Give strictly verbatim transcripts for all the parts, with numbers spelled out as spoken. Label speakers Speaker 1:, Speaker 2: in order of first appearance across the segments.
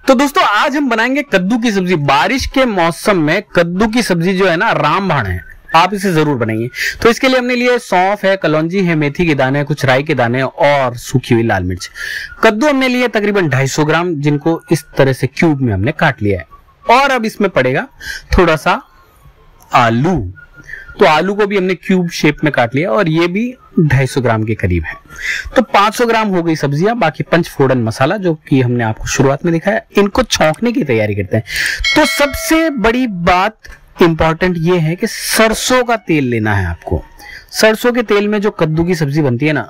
Speaker 1: तो दोस्तों आज हम बनाएंगे कद्दू की सब्जी। बारिश के मौसम में कद्दू की सब्जी जो है ना रामबाण है, आप इसे जरूर बनाइए। तो इसके लिए हमने लिए सौंफ है, कलौंजी है, मेथी के दाने, कुछ राई के दाने और सूखी हुई लाल मिर्च। कद्दू हमने लिए तकरीबन ढाई सौ ग्राम, जिनको इस तरह से क्यूब में हमने काट लिया है। और अब इसमें पड़ेगा थोड़ा सा आलू, तो आलू को भी हमने क्यूब शेप में काट लिया और ये भी ढाई सौ ग्राम के करीब है। तो पाँच सौ ग्राम हो गई सब्जियां। बाकी पंचफोड़न मसाला जो कि हमने आपको शुरुआत में दिखाया, इनको छौंकने की तैयारी करते हैं। तो सबसे बड़ी बात इंपॉर्टेंट ये है कि सरसों का तेल लेना है आपको। सरसों के तेल में जो कद्दू की सब्जी बनती है ना,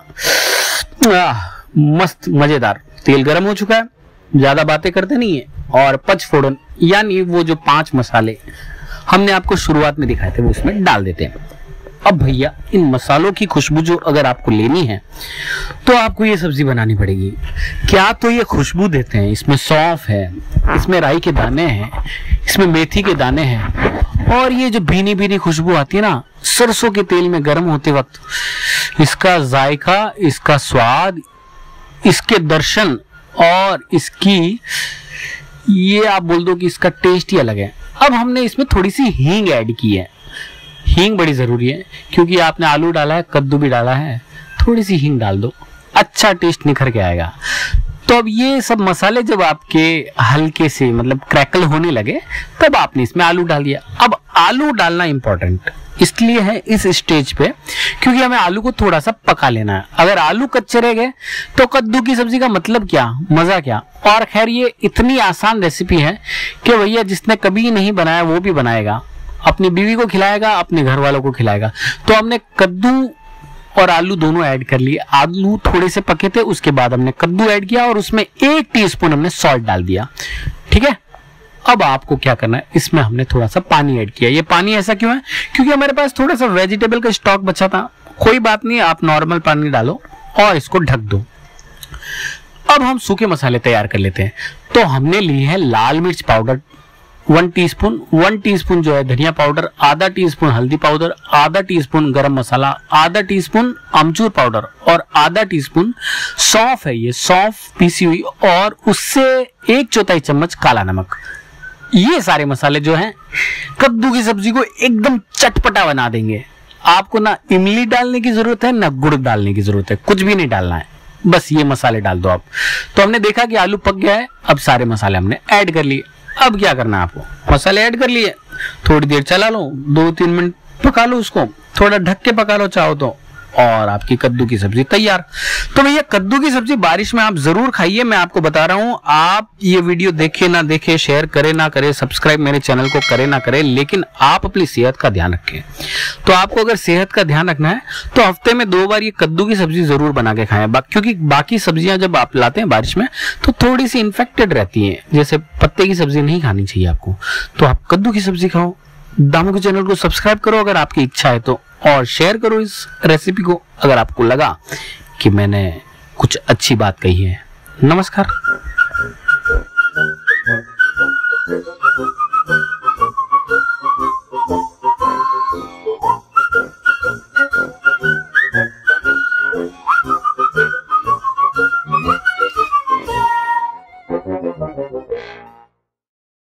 Speaker 1: आह, मस्त मजेदार। तेल गर्म हो चुका है, ज्यादा बातें करते नहीं है। और पंचफोड़न यानी वो जो पांच मसाले हमने आपको शुरुआत में दिखाए थे वो इसमें डाल देते हैं। अब भैया इन मसालों की खुशबू जो अगर आपको लेनी है तो आपको ये सब्जी बनानी पड़ेगी। क्या तो ये खुशबू देते हैं, इसमें सौंफ है, इसमें राई के दाने हैं, इसमें मेथी के दाने हैं और ये जो भीनी भीनी खुशबू आती है ना सरसों के तेल में गर्म होते वक्त, इसका जायका, इसका स्वाद, इसके दर्शन और इसकी ये आप बोल दो कि इसका टेस्ट ही अलग है। अब हमने इसमें थोड़ी सी हींग ऐड की है। हींग बड़ी जरूरी है क्योंकि आपने आलू डाला है, कद्दू भी डाला है, थोड़ी सी हींग डाल दो, अच्छा टेस्ट निखर के आएगा। तो अब ये सब मसाले जब आपके हल्के से मतलब क्रैकल होने लगे तब आपने इसमें आलू डाल दिया। अब आलू डालना इंपॉर्टेंट इसलिए है इस स्टेज पे क्योंकि हमें आलू को थोड़ा सा पका लेना है। अगर आलू कच्चे रह गए तो कद्दू की सब्जी का मतलब क्या, मजा क्या। और खैर ये इतनी आसान रेसिपी है कि भैया जिसने कभी नहीं बनाया वो भी बनाएगा, अपनी बीवी को खिलाएगा, अपने घर वालों को खिलाएगा। तो हमने कद्दू और आलू दोनों ऐड कर लिए। आलू थोड़े से पके थे, उसके बाद हमने कद्दू ऐड किया और उसमें एक टीस्पून हमने सॉल्ट डाल दिया। ठीक है, अब आपको क्या करना है, इसमें हमने थोड़ा सा पानी ऐड किया। ये पानी ऐसा क्यों है, क्योंकि हमारे पास थोड़ा सा वेजिटेबल का स्टॉक बचा था। कोई बात नहीं, आप नॉर्मल पानी डालो और इसको ढक दो। अब हम सूखे मसाले तैयार कर लेते हैं। तो हमने ली है लाल मिर्च powder one teaspoon, one teaspoon जो है धनिया पाउडर, आधा टीस्पून हल्दी पाउडर, आधा टीस्पून गरम मसाला, आधा टीस्पून अमचूर पाउडर और आधा टीस्पून सौंफ है, ये सौंफ पीसी हुई, और उससे एक चौथाई चम्मच काला नमक। ये सारे मसाले जो हैं कद्दू की सब्जी को एकदम चटपटा बना देंगे। आपको ना इमली डालने की जरूरत है ना गुड़ डालने की जरूरत है, कुछ भी नहीं डालना है, बस ये मसाले डाल दो आप। तो हमने देखा कि आलू पक गया है, अब सारे मसाले हमने ऐड कर लिए। अब क्या करना है आपको, मसाले ऐड कर लिए, थोड़ी देर चला लो, दो तीन मिनट पका लो उसको, थोड़ा ढक के पका लो चाहो तो, और आपकी कद्दू की सब्जी तैयार। तो भैया कद्दू की सब्जी बारिश में आप जरूर खाइए। मैं आपको बता रहा हूं, आप ये वीडियो देखे ना देखे, शेयर करे ना करे, सब्सक्राइब मेरे चैनल को करे ना करे, लेकिन आप अपनी सेहत का ध्यान रखें। तो आपको अगर सेहत का ध्यान रखना है तो हफ्ते में दो बार ये कद्दू की सब्जी जरूर बना के खाएं, क्योंकि बाकी सब्जियां जब आप लाते हैं बारिश में तो थोड़ी सी इन्फेक्टेड रहती हैं, जैसे पत्ते की सब्जी नहीं खानी चाहिए आपको। तो आप कद्दू की सब्जी खाओ। दामू के चैनल को सब्सक्राइब करो अगर आपकी इच्छा है तो, और शेयर करो इस रेसिपी को अगर आपको लगा कि मैंने कुछ अच्छी बात कही है। नमस्कार।